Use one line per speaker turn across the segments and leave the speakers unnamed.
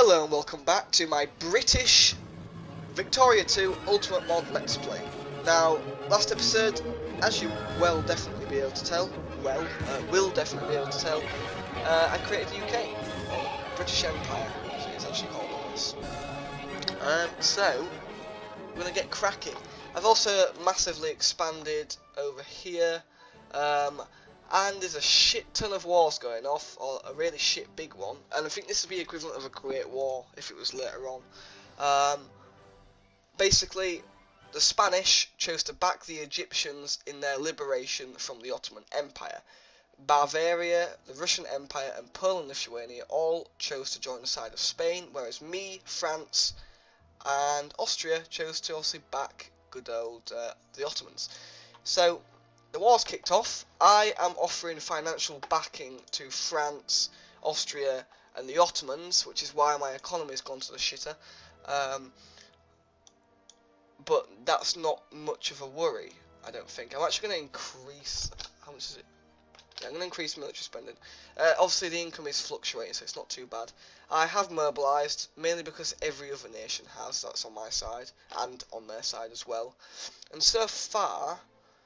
Hello and welcome back to my British Victoria 2 Ultimate Mod Let's Play. Now, last episode, as you will definitely be able to tell, I created the UK, or British Empire, as it's actually called on this. So, we're going to get cracking. I've also massively expanded over here, and there's a shit ton of wars going off, or a really shit big one, and I think this would be equivalent of a Great War if it was later on. Basically, the Spanish chose to back the Egyptians in their liberation from the Ottoman Empire. Bavaria, the Russian Empire, and Poland and Lithuania all chose to join the side of Spain, whereas me, France, and Austria chose to obviously back good old the Ottomans. So, the war's kicked off. I am offering financial backing to France, Austria, and the Ottomans, which is why my economy's gone to the shitter. But that's not much of a worry, I don't think. I'm actually going to increase... How much is it? Yeah, I'm going to increase military spending. Obviously, the income is fluctuating, so it's not too bad. I have mobilised, mainly because every other nation has. That's on my side, and on their side as well. And so far...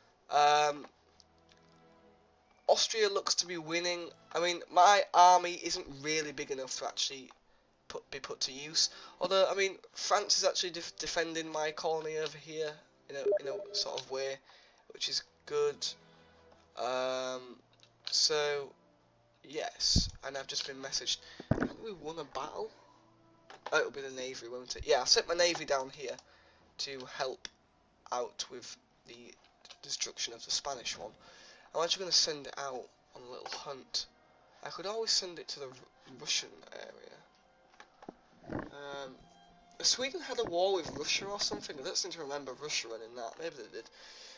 Austria looks to be winning. I mean, my army isn't really big enough to actually be put to use. Although, I mean, France is actually defending my colony over here in a sort of way, which is good. So, yes, and I've just been messaged. Have we won a battle? Oh, it'll be the navy, won't it? Yeah, I sent my navy down here to help out with the destruction of the Spanish one. I'm actually going to send it out on a little hunt. I could always send it to the Russian area. Sweden had a war with Russia or something. I don't seem to remember Russia running that. Maybe they did.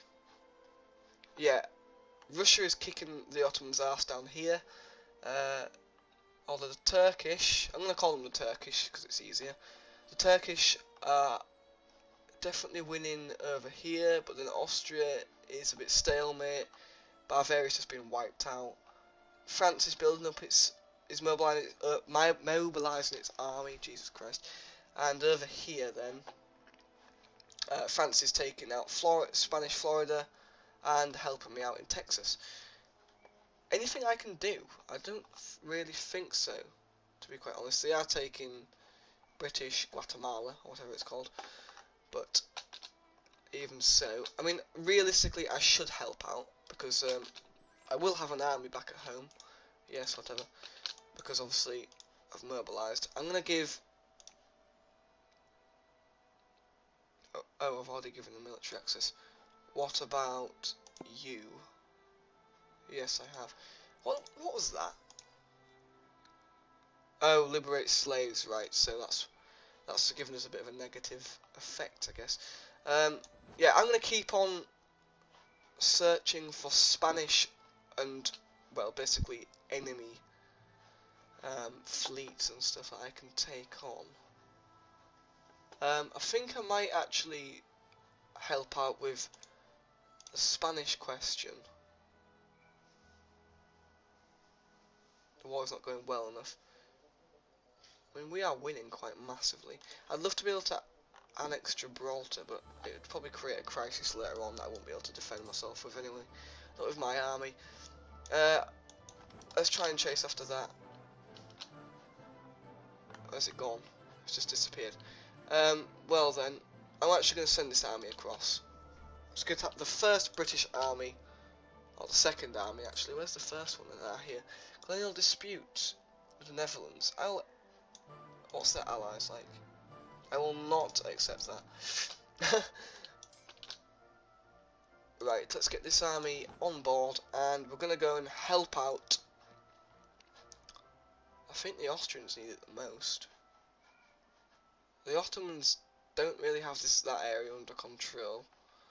Yeah, Russia is kicking the Ottomans' arse down here. Although the Turkish, I'm going to call them the Turkish because it's easier. The Turkish are definitely winning over here, but then Austria is a bit stalemate. Bavaria's just been wiped out. France is building up is mobilising its army, Jesus Christ. And over here then, France is taking out Spanish Florida and helping me out in Texas. Anything I can do? I don't really think so, to be quite honest. They are taking British Guatemala, or whatever it's called. But even so, I mean, realistically, I should help out. Because I will have an army back at home. Yes, whatever. Because obviously I've mobilised. I'm going to give... Oh, I've already given the military access. What about you? Yes, I have. What was that? Oh, liberate slaves, right. So that's giving us a bit of a negative effect, I guess. Yeah, I'm going to keep on searching for Spanish and, well, basically enemy fleets and stuff that I can take on. I think I might actually help out with the Spanish question. The war's not going well enough. I mean, we are winning quite massively. I'd love to be able to annex Gibraltar, but it would probably create a crisis later on that I won't be able to defend myself with anyway. Not with my army. Let's try and chase after that. Where's it gone? It's just disappeared. Well then, I'm actually going to send this army across. Let's get up the first British army, or the second army actually. Where's the first one? Here. Colonial dispute with the Netherlands. What's their allies like? I will not accept that. Right, let's get this army on board, and we're going to go and help out. I think the Austrians need it the most. The Ottomans don't really have that area under control.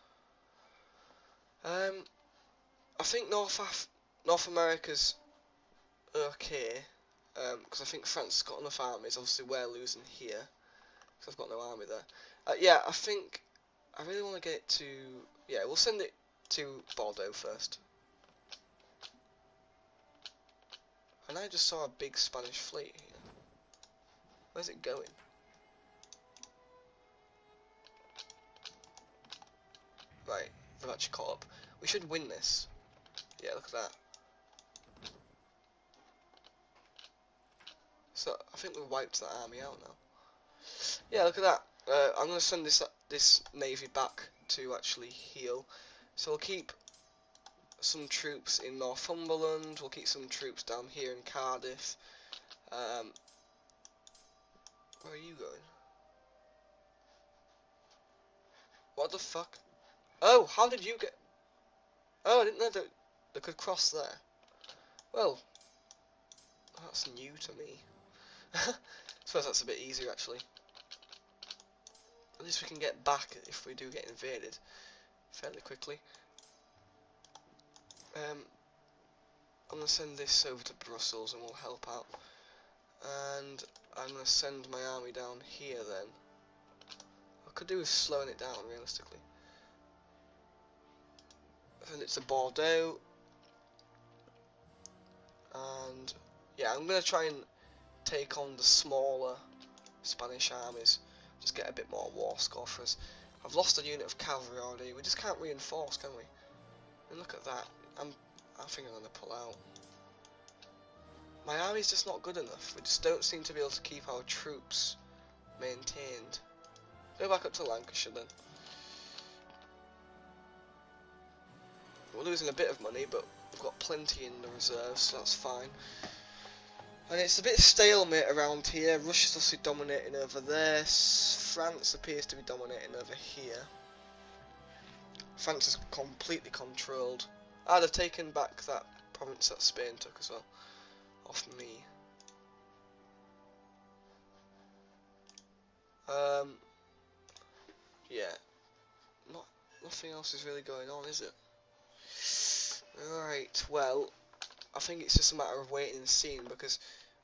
I think North America's okay, because I think France has got enough armies. Obviously, we're losing here because I've got no army there. Yeah, I think I really want to get it to. Yeah, we'll send it to Bordeaux first. And I just saw a big Spanish fleet here. Where's it going? Right, they've actually caught up. We should win this. Yeah, look at that. So I think we've wiped that army out now. Yeah, look at that. I'm going to send this navy back to actually heal. So we'll keep some troops in Northumberland. We'll keep some troops down here in Cardiff. Where are you going? What the fuck? Oh, how did you get... Oh, I didn't know that they could cross there. Well, that's new to me. I suppose that's a bit easier actually. At least we can get back if we do get invaded fairly quickly. I'm going to send this over to Brussels and we'll help out. And I'm going to send my army down here then. I could do with slowing it down realistically. Send it to Bordeaux. And yeah, I'm going to try and take on the smaller Spanish armies. Just get a bit more war score for us. I've lost a unit of cavalry already. We just can't reinforce, can we? And look at that. I think I'm going to pull out. My army's just not good enough. We just don't seem to be able to keep our troops maintained. Go back up to Lancashire then. We're losing a bit of money, but we've got plenty in the reserves, so that's fine. And it's a bit stalemate around here. Russia's obviously dominating over there. France appears to be dominating over here. France is completely controlled. Ah, they've taken back that province that Spain took as well. Off me. Yeah. Nothing else is really going on, is it? Right, well, I think it's just a matter of waiting and seeing, because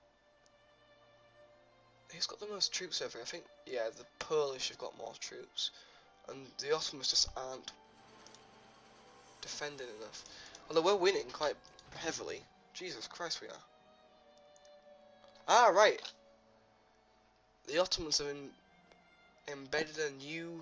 who's got the most troops over? I think, yeah, the Polish have got more troops, and the Ottomans just aren't defending enough. Although we're winning quite heavily. Jesus Christ, we are. Ah, right. The Ottomans have embedded a new,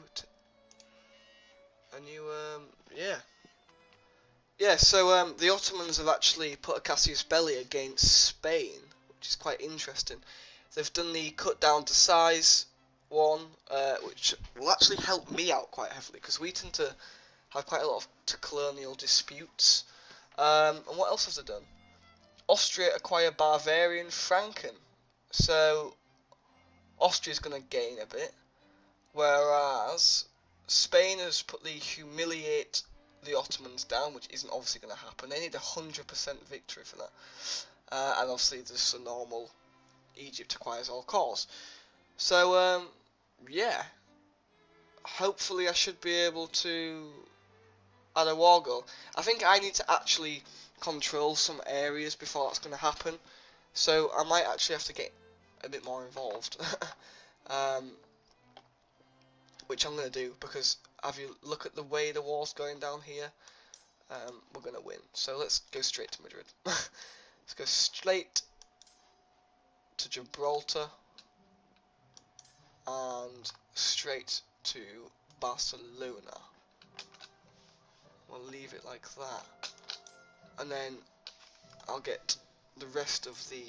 yeah. So the Ottomans have actually put a casus belli against Spain, which is quite interesting. They've done the cut down to size one, which will actually help me out quite heavily, because we tend to have quite a lot of colonial disputes. And what else have they done? Austria acquire Bavarian Franken. So Austria's going to gain a bit, whereas Spain has put the humiliate the Ottomans down, which isn't obviously going to happen. They need 100% victory for that. And obviously there's a normal Egypt acquires all cores. So yeah, hopefully I should be able to add a war goal. I think I need to actually control some areas before that's going to happen, so I might actually have to get a bit more involved. Which I'm going to do, because if you look at the way the war's going down here, we're going to win. So let's go straight to Madrid. Let's go straight to Gibraltar and straight to Barcelona. We'll leave it like that, and then I'll get the rest of the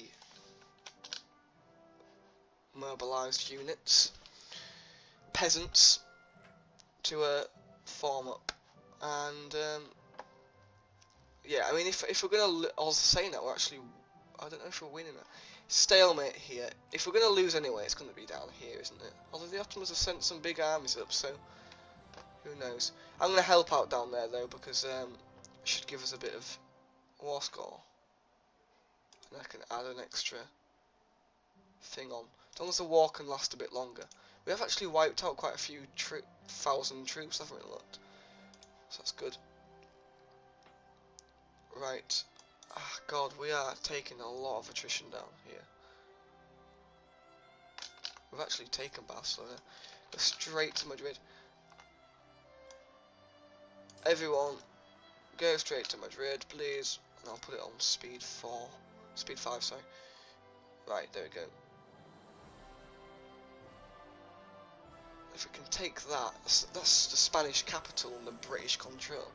mobilised units, peasants, to form up. And yeah, I mean, if we're gonna, I was saying that we're actually, I don't know if we're winning it. Stalemate here. If we're gonna lose anyway, it's gonna be down here, isn't it? Although the Ottomans have sent some big armies up, so who knows? I'm gonna help out down there though, because it should give us a bit of war score, and I can add an extra thing on. As long as the war can last a bit longer. We have actually wiped out quite a few thousand troops, haven't we, looked? So that's good. Right. Ah, God, we are taking a lot of attrition down here. We've actually taken Barcelona. Go straight to Madrid. Everyone, go straight to Madrid, please. And I'll put it on speed 4. Speed 5, sorry. Right, there we go. If we can take that, that's the Spanish capital under British control.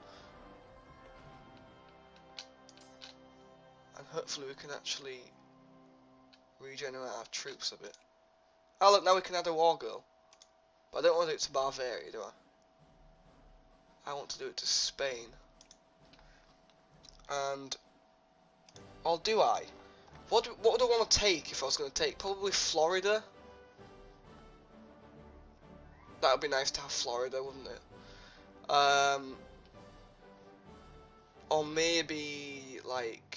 And hopefully we can actually regenerate our troops a bit. Oh look, now we can add a war goal. But I don't want to do it to Bavaria, do I? I want to do it to Spain. And... or do I? What would I want to take if I was going to take? Probably Florida. That would be nice to have Florida, wouldn't it? Or maybe like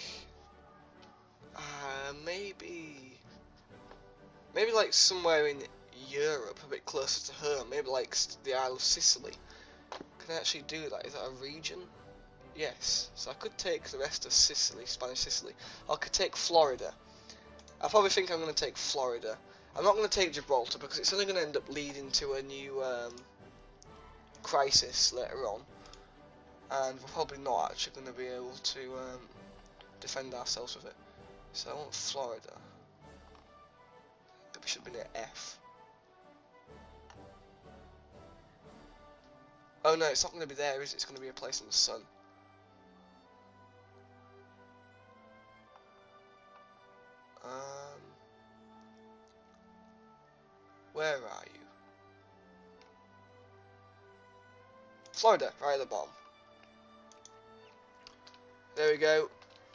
maybe like somewhere in Europe, a bit closer to home. Maybe like the Isle of Sicily. Can I actually do that? Is that a region? Yes. So I could take the rest of Sicily, Spanish Sicily. Or I could take Florida. I probably think I'm going to take Florida. I'm not going to take Gibraltar because it's only going to end up leading to a new crisis later on, and we're probably not actually going to be able to defend ourselves with it. So I want Florida. Maybe should be near F. Oh no, it's not going to be there, is it? It's going to be a place in the sun. Where are you? Florida, right at the bottom. There we go.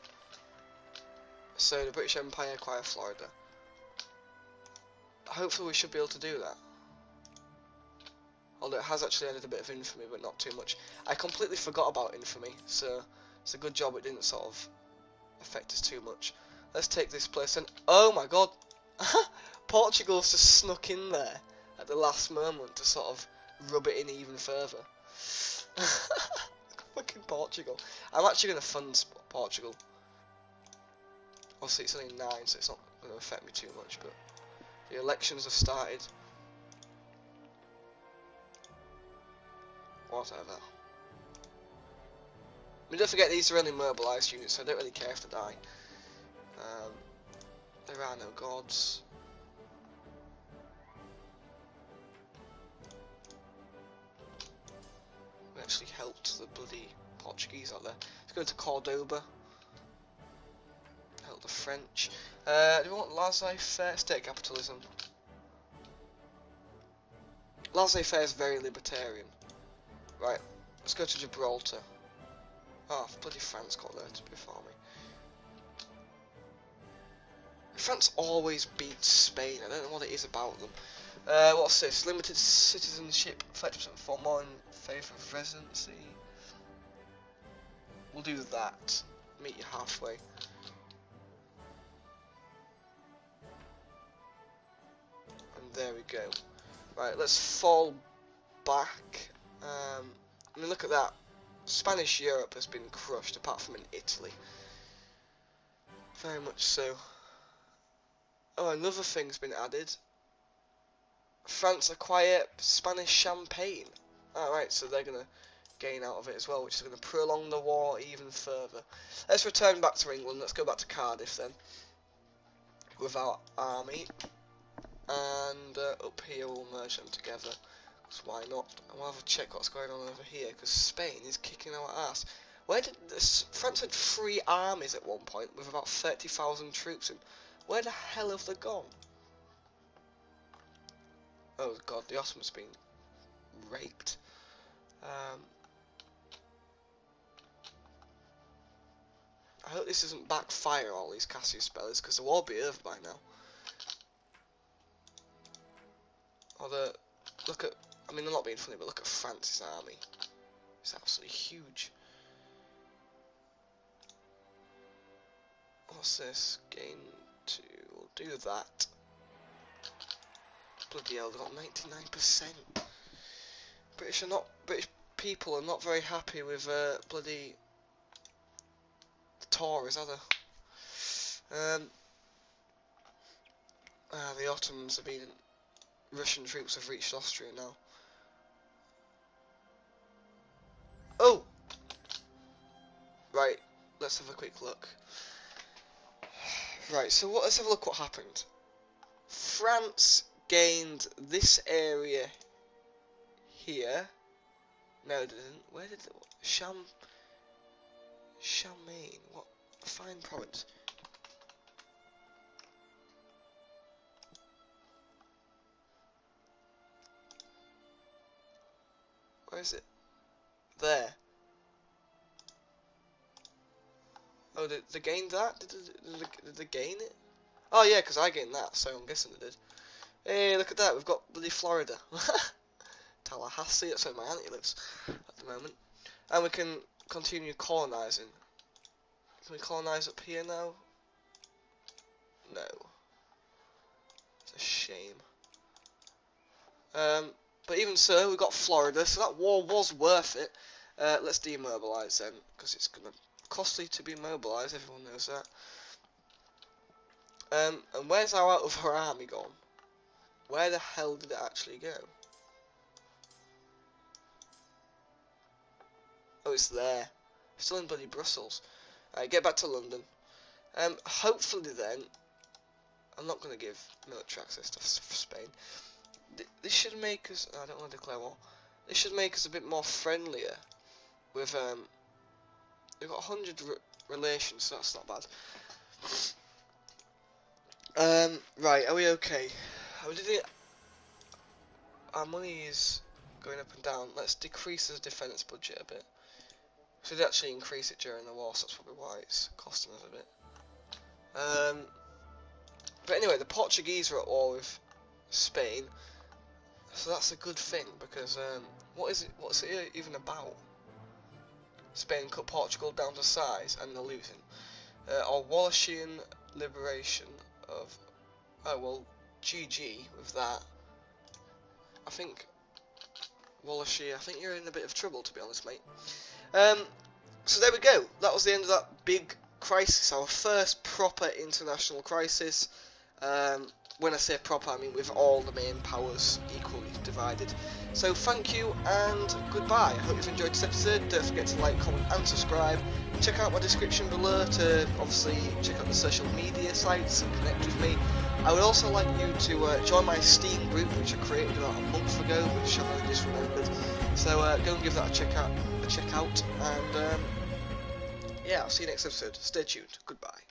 So the British Empire acquired Florida. Hopefully we should be able to do that. Although it has actually added a bit of infamy, but not too much. I completely forgot about infamy, so it's a good job it didn't sort of affect us too much. Let's take this place and oh my god! Portugal's just snuck in there at the last moment to sort of rub it in even further. Fucking Portugal. I'm actually going to fund Portugal. Obviously it's only 9, so it's not going to affect me too much, but the elections have started. Whatever. I mean, don't forget these are only mobilised units, so I don't really care if they die. There are no gods. We actually helped the bloody Portuguese out there. Let's go to Cordoba. Help the French. Do we want laissez-faire? State capitalism. Laissez-faire is very libertarian. Right, let's go to Gibraltar. Oh, bloody France got there to before me. France always beats Spain. I don't know what it is about them. What's this? Limited citizenship, 30% for more in favour of residency. We'll do that. Meet you halfway. And there we go. Right, let's fall back. I mean, look at that. Spanish Europe has been crushed, apart from in Italy. Very much so. Oh, another thing's been added. France acquire Spanish champagne. Alright, so they're going to gain out of it as well, which is going to prolong the war even further. Let's return back to England. Let's go back to Cardiff then. With our army. And up here we'll merge them together. So why not? And we'll have a check what's going on over here, because Spain is kicking our ass. Where did this? France had 3 armies at one point with about 30,000 troops in. Where the hell have they gone? Oh god, the Ottomans been raped. I hope this doesn't backfire all these Cassius Bellis, because the war will be over by now. Although, look at, I mean, I'm not being funny, but look at France's army. It's absolutely huge. What's this? Gain 2. We'll do that. Bloody hell, they've got 99%. British people are not very happy with bloody the Tories, are they? The Ottomans have been. Russian troops have reached Austria now. Oh! Right, let's have a quick look. Right, so let's have a look what happened. France gained this area here. No, it didn't. Where did it? Charmaine. What? Fine province. Where is it? There. Oh, did they gain that? Did they gain it? Oh yeah, because I gained that, so I'm guessing they did. Hey, look at that, we've got bloody Florida. Tallahassee, that's where my auntie lives at the moment. And we can continue colonising. Can we colonise up here now? No. It's a shame. But even so, we got Florida, so that war was worth it. Let's demobilise then, because it's gonna costly to be mobilised. Everyone knows that. And where's our other army gone? Where the hell did it actually go? Oh, it's there. Still in bloody Brussels. Alright, get back to London. Hopefully then, I'm not going to give military access to Spain. This should make us, I don't want to declare war. This should make us a bit more friendlier. With, we've got 100 relations, so that's not bad. Right, are we okay? Our money is going up and down. Let's decrease the defence budget a bit. So we did actually increase it during the war, so that's probably why it's costing us a bit. But anyway, the Portuguese are at war with Spain, so that's a good thing because what's it even about? Spain cut Portugal down to size and they're losing. Or Wallachian liberation of. Oh well, GG with that. I think Wallachy, I think you're in a bit of trouble, to be honest, mate. So there we go. That was the end of that big crisis, our first proper international crisis. When I say proper, I mean with all the main powers equally divided. So thank you and goodbye. I hope you've enjoyed this episode. Don't forget to like, comment and subscribe. Check out my description below to obviously check out the social media sites and connect with me. I would also like you to join my Steam group, which I created about a month ago, which I've only just remembered. So go and give that a check out, and yeah, I'll see you next episode. Stay tuned. Goodbye.